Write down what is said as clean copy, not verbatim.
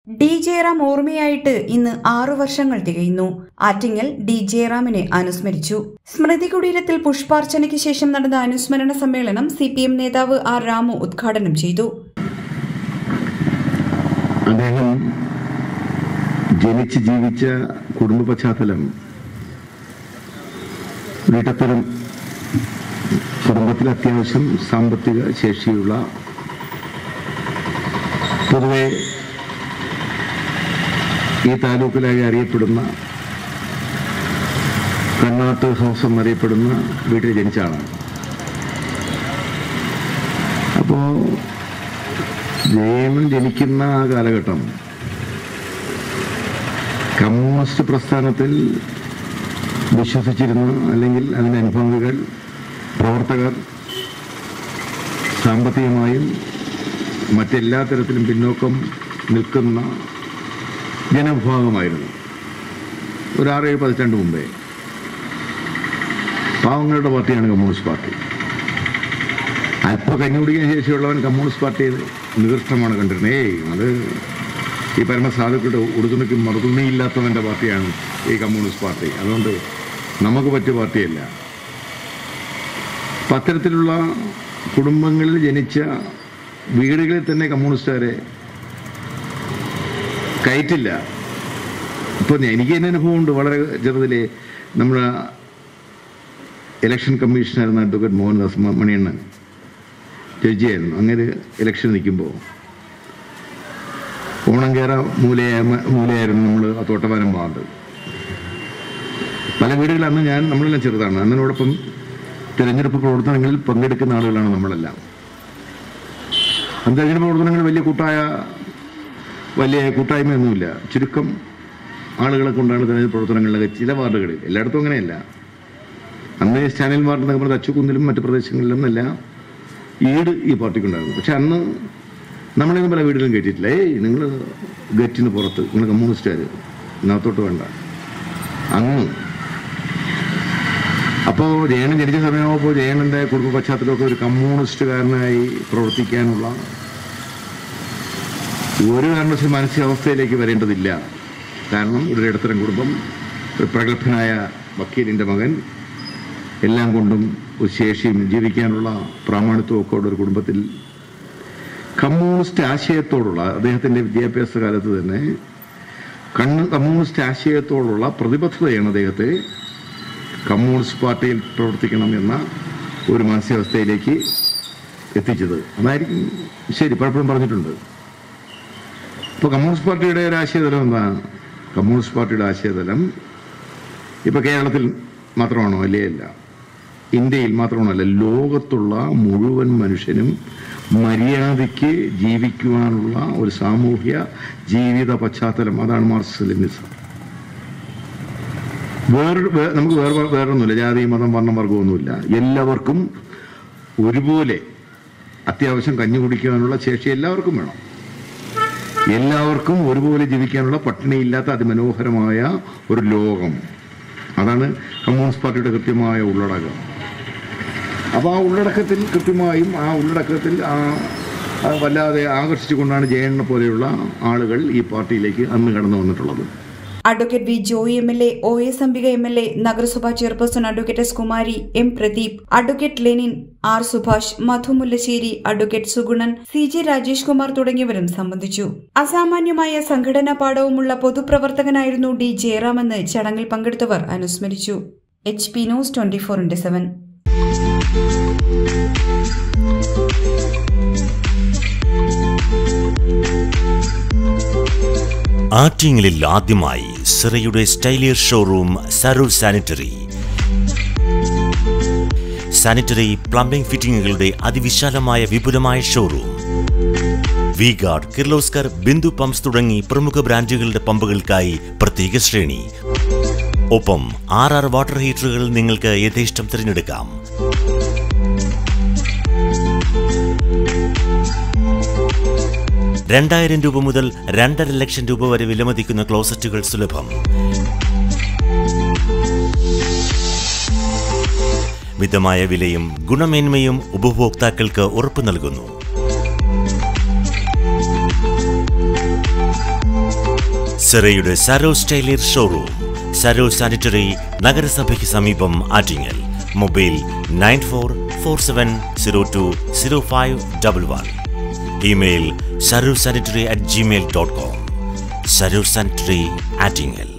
D Jayaram ഓർമ്മയായിട്ട് ഇന്ന് 6 വർഷങ്ങൾ തികയുന്നു. Attingal D ജയറാമിനെ അനുസ്മരിച്ചു. സ്മൃതി കുടീരത്തിൽ പുഷ്പാർച്ചനയ്ക്ക് ശേഷം നടന്ന അനുസ്മരണ സമ്മേളനം CPM നേതാവ് ആർ രാമു ഉദ്ഘാടനം ചെയ്തു. അദ്ദേഹം ജനിച്ച് ജീവിച്ച കുടുംബ പശ്ചാത്തലം വീട്ടത്തരം കുടുംബത്തിൽ അത്യാവശ്യം സാമ്പത്തിക ശേഷിയുള്ള, പൊതുവെ ഈ താലൂക്കിലായി അറിയപ്പെടുന്ന കണ്ണാട്ട് ഹൗസ് എന്നറിയപ്പെടുന്ന വീട്ടിൽ ജനിച്ച ആളാണ്. അപ്പോൾ ജയൻ ജനിക്കുന്ന ആ കാലഘട്ടം കമ്മ്യൂണിസ്റ്റ് പ്രസ്ഥാനത്തിൽ വിശ്വസിച്ചിരുന്ന, അല്ലെങ്കിൽ അതിൻ്റെ അനുഭാവികൾ, പ്രവർത്തകർ സാമ്പത്തികമായും മറ്റെല്ലാ തരത്തിലും പിന്നോക്കം നിൽക്കുന്ന ജനവിഭാഗമായിരുന്നു. ഒരു 6-7 പതിറ്റാണ്ട് മുമ്പേ പാവങ്ങളുടെ പാർട്ടിയാണ് കമ്മ്യൂണിസ്റ്റ് പാർട്ടി. അല്പ കഞ്ഞുകുടിക്കാൻ ശേഷിയുള്ളവൻ കമ്മ്യൂണിസ്റ്റ് പാർട്ടിയെ നികൃഷ്ടമാണ് കണ്ടിരുന്നത്. അത് ഈ പരമസാധുക്കളുടെ ഉടുതുണിക്കും മറുതുണിയില്ലാത്തവൻ്റെ പാർട്ടിയാണ് ഈ കമ്മ്യൂണിസ്റ്റ് പാർട്ടി. അതുകൊണ്ട് നമുക്ക് പറ്റിയ പാർട്ടിയല്ല. അത്തരത്തിലുള്ള കുടുംബങ്ങളിൽ ജനിച്ച വീടുകളിൽ തന്നെ കമ്മ്യൂണിസ്റ്റുകാരെ കയറ്റില്ല. ഇപ്പോൾ എനിക്ക് തന്നെ അനുഭവമുണ്ട്. വളരെ ചെറുതിലെ നമ്മുടെ ഇലക്ഷൻ കമ്മീഷനായിരുന്ന അഡ്വക്കേറ്റ് മോഹൻദാസ് മണിയണ്ണൻ ജഡ്ജിയായിരുന്നു. അങ്ങനെ ഇലക്ഷൻ നിൽക്കുമ്പോൾ ഓണംകേറ മൂലയായിരുന്നു നമ്മൾ ആ തോട്ടവാനം ഭാഗത്ത്. പല വീടുകളിൽ അന്ന് നമ്മളെല്ലാം ചെറുതാണ്. അന്നോടൊപ്പം തിരഞ്ഞെടുപ്പ് പ്രവർത്തനങ്ങളിൽ പങ്കെടുക്കുന്ന ആളുകളാണ് നമ്മളെല്ലാം. അന്ന് തിരഞ്ഞെടുപ്പ് പ്രവർത്തനങ്ങൾ വലിയ കൂട്ടായ്മയൊന്നുമില്ല. ചുരുക്കം ആളുകളെ കൊണ്ടാണ് തിരഞ്ഞെടുപ്പ് പ്രവർത്തനങ്ങളിലൊക്കെ ചില വാർഡുകളിൽ, എല്ലായിടത്തും അങ്ങനെയല്ല. അന്ന് ചാനൽ വാർഡ് എന്നൊക്കെ പറഞ്ഞാൽ അച്ചുകുന്നിലും മറ്റു പ്രദേശങ്ങളിലും എല്ലാം ഈട് ഈ പാർട്ടിക്കുണ്ടായിരുന്നു. പക്ഷെ അന്ന് നമ്മളെയൊന്നും പല വീടുകളും കയറ്റിയിട്ടില്ല. നിങ്ങൾ ഗേറ്റിന് പുറത്ത്, നിങ്ങൾ കമ്മ്യൂണിസ്റ്റുകാർ ഇതിനകത്തോട്ട് വേണ്ട. അന്ന് അപ്പോൾ ജയൻ ജനിച്ച സമയമാകുമ്പോൾ ജയനൻ്റെ കുടുംബ പശ്ചാത്തലമൊക്കെ ഒരു കമ്മ്യൂണിസ്റ്റുകാരനായി പ്രവർത്തിക്കാനുള്ള ഒരു കാരണവശാലും മാനസികാവസ്ഥയിലേക്ക് വരേണ്ടതില്ല. കാരണം ഒരു ഇടത്തരം കുടുംബം, ഒരു പ്രഗത്ഭനായ വക്കീലിൻ്റെ മകൻ, എല്ലാം കൊണ്ടും ഒരു ശേഷിയും ജീവിക്കാനുള്ള പ്രാമാണിത്വവും ഒക്കെ ഉള്ള ഒരു കുടുംബത്തിൽ കമ്മ്യൂണിസ്റ്റ് ആശയത്തോടുള്ള അദ്ദേഹത്തിൻ്റെ വിദ്യാഭ്യാസ കാലത്ത് തന്നെ കമ്മ്യൂണിസ്റ്റ് ആശയത്തോടുള്ള പ്രതിബദ്ധതയാണ് അദ്ദേഹത്തെ കമ്മ്യൂണിസ്റ്റ് പാർട്ടിയിൽ പ്രവർത്തിക്കണം എന്ന ഒരു മാനസികാവസ്ഥയിലേക്ക് എത്തിച്ചത്. അതായിരിക്കും ശരി. പലപ്പോഴും പറഞ്ഞിട്ടുണ്ട്. ഇപ്പോൾ കമ്മ്യൂണിസ്റ്റ് പാർട്ടിയുടെ ഒരു ആശയതലം എന്താണ്? കമ്മ്യൂണിസ്റ്റ് പാർട്ടിയുടെ ആശയതലം ഇപ്പോൾ കേരളത്തിൽ മാത്രമാണോ? അല്ല. ഇന്ത്യയിൽ മാത്രമാണല്ല, ലോകത്തുള്ള മുഴുവൻ മനുഷ്യനും മര്യാദയ്ക്ക് ജീവിക്കുവാനുള്ള ഒരു സാമൂഹ്യ ജീവിത പശ്ചാത്തലം. അതാണ് മാർക്സിസ്റ്റ് ലെനിനിസം. നമുക്ക് വേറൊന്നുമില്ല. ജാതി, മതം, വർണ്ണം, വർഗമൊന്നുമില്ല. എല്ലാവർക്കും ഒരുപോലെ അത്യാവശ്യം കഞ്ഞി കുടിക്കാനുള്ള ശേഷി എല്ലാവർക്കും വേണം. എല്ലാവർക്കും ഒരുപോലെ ജീവിക്കാനുള്ള, പട്ടിണിയില്ലാത്ത അതിമനോഹരമായ ഒരു ലോകം. അതാണ് കമ്മ്യൂണിസ്റ്റ് പാർട്ടിയുടെ കൃത്യമായ ഉള്ളടക്കം. അപ്പോൾ ആ ഉള്ളടക്കത്തിൽ കൃത്യമായും വല്ലാതെ ആകർഷിച്ചുകൊണ്ടാണ് ജയനെ പോലെയുള്ള ആളുകൾ ഈ പാർട്ടിയിലേക്ക് അന്ന് കടന്നു വന്നിട്ടുള്ളത്. Advocate V Joy MLA, OS Ambika MLA, നഗരസഭാ chairperson advocate S Kumari, M Pradeep, advocate Lenin, R Subhash, Madhu Mullassery, advocate Sugunan, CG Rajesh Kumar തുടങ്ങിയവരും സംബന്ധിച്ചു. അസാമാന്യമായ സംഘടനാ പാഠവുമുള്ള പൊതുപ്രവർത്തകനായിരുന്നു ഡി ജയറാമെന്ന് ചടങ്ങിൽ പങ്കെടുത്തവർ അനുസ്മരിച്ചു. HP news 24/7. ആറ്റിങ്ങലിൽ ആദ്യമായി സിറയുടെ സ്റ്റൈലിയർ ഷോറൂം സരൂർ സാനിറ്ററി പ്ലംബിംഗ് ഫിറ്റിംഗുകളുടെ അതിവിശാലമായ വിപുലമായ ഷോറൂം. വി-ഗാർഡ്, കിർലോസ്കർ, ബിന്ദു പമ്പ്സ് തുടങ്ങി പ്രമുഖ ബ്രാൻഡുകളുടെ പമ്പുകൾക്കായി പ്രത്യേക ശ്രേണി. ഒപ്പം 6 വാട്ടർ ഹീറ്ററുകൾ നിങ്ങൾക്ക് യഥേഷ്ടം തിരഞ്ഞെടുക്കാം. ₹2,000 മുതൽ ₹2,50,000 വരെ വിലമതിക്കുന്ന ക്ലോസറ്റുകൾ സുലഭം. മിതമായ വിലയും ഗുണമേന്മയും ഉപഭോക്താക്കൾക്ക് ഉറപ്പു നൽകുന്നു. സെറയുടെ സരോസ് ടൈലർ ഷോറൂം, സരോസ് സാനിറ്ററി, നഗരസഭയ്ക്ക് സമീപം, Attingal. Mobile 9447020511. Email sarosanitary@gmail.com. Saros sanitary, Attingal.